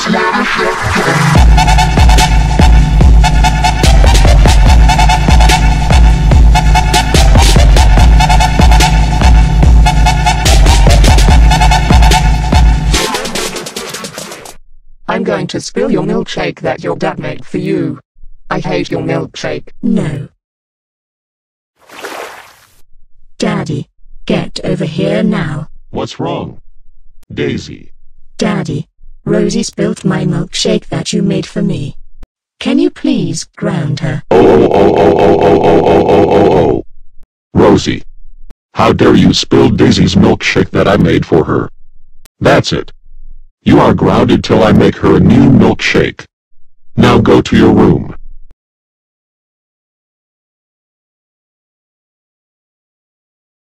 I'm going to spill your milkshake that your dad made for you. I hate your milkshake. No. Daddy, get over here now. What's wrong? Daisy. Daddy, Rosie spilled my milkshake that you made for me. Can you please ground her? Oh. Rosie. How dare you spill Daisy's milkshake that I made for her? That's it. You are grounded till I make her a new milkshake. Now go to your room.